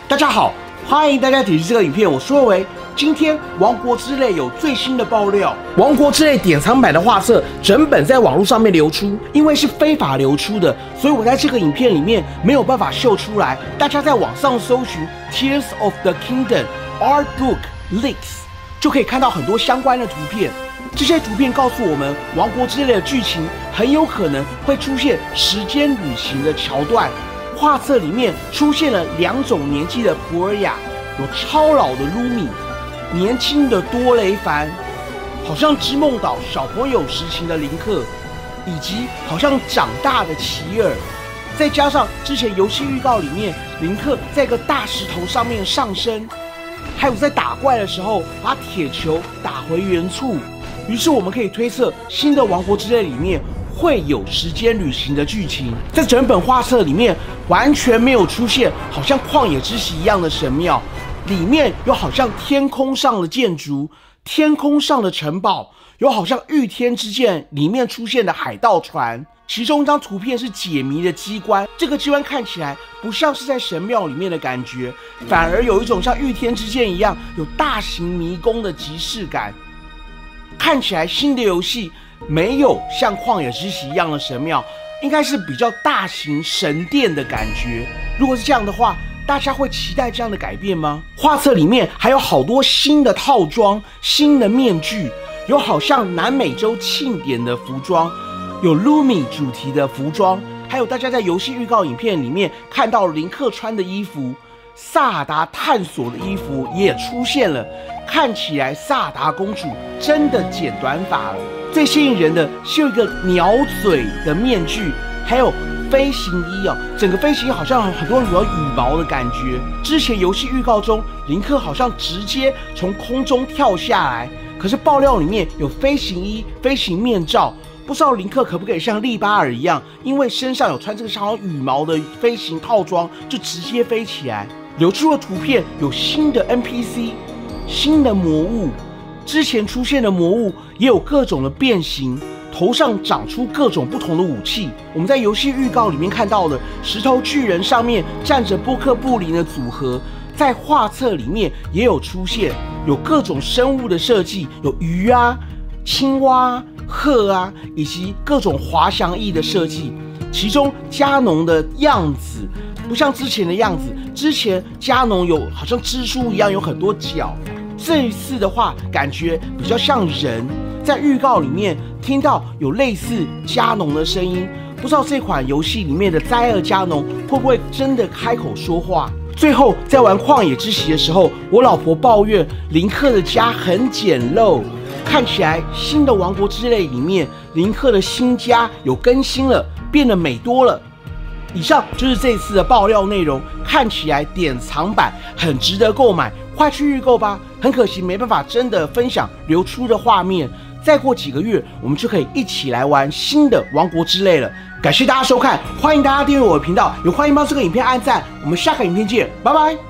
大家好，欢迎大家点击这个影片。我说为今天《王国之泪》有最新的爆料，《王国之泪》典藏版的画册整本在网络上面流出，因为是非法流出的，所以我在这个影片里面没有办法秀出来。大家在网上搜寻 Tears of the Kingdom Art Book Leaks 就可以看到很多相关的图片。这些图片告诉我们，《王国之泪》的剧情很有可能会出现时间旅行的桥段。画册里面出现了2种年纪的普尔雅，有超老的卢米，年轻的多雷凡，好像织梦岛小朋友时期的林克，以及好像长大的奇尔。再加上之前游戏预告里面，林克在一个大石头上面上升，还有在打怪的时候把铁球打回原处。于是我们可以推测，新的《王国之泪》里面会有时间旅行的剧情。在整本画册里面完全没有出现好像旷野之息一样的神庙，里面有好像天空上的建筑，天空上的城堡，有好像御天之剑里面出现的海盗船。其中一张图片是解谜的机关，这个机关看起来不像是在神庙里面的感觉，反而有一种像御天之剑一样有大型迷宫的即视感。看起来新的游戏没有像旷野之息一样的神庙，应该是比较大型神殿的感觉。如果是这样的话，大家会期待这样的改变吗？画册里面还有好多新的套装、新的面具，有好像南美洲庆典的服装，有 Lumi 主题的服装，还有大家在游戏预告影片里面看到林克穿的衣服，萨尔达探索的衣服也出现了。看起来萨尔达公主真的剪短发了。最吸引人的是有一个鸟嘴的面具，还有飞行衣哦，整个飞行衣好像很多羽毛的感觉。之前游戏预告中，林克好像直接从空中跳下来，可是爆料里面有飞行衣、飞行面罩，不知道林克可不可以像利巴尔一样，因为身上有穿这个像羽毛的飞行套装，就直接飞起来。流出的图片有新的 NPC、新的魔物，之前出现的魔物也有各种的变形，头上长出各种不同的武器。我们在游戏预告里面看到的石头巨人上面站着波克布林的组合，在画册里面也有出现，有各种生物的设计，有鱼啊、青蛙、鹤啊，以及各种滑翔翼的设计。其中加农的样子不像之前的样子，之前加农有好像蜘蛛一样有很多角，这一次的话感觉比较像人。在预告里面听到有类似加农的声音，不知道这款游戏里面的灾厄加农会不会真的开口说话。最后在玩旷野之息的时候，我老婆抱怨林克的家很简陋，看起来新的王国之泪里面林克的新家有更新了，变得美多了。以上就是这次的爆料内容，看起来典藏版很值得购买，快去预购吧。很可惜没办法真的分享流出的画面，再过几个月我们就可以一起来玩新的王国之泪了。感谢大家收看，欢迎大家订阅我的频道，也欢迎帮这个影片按赞。我们下个影片见，拜拜。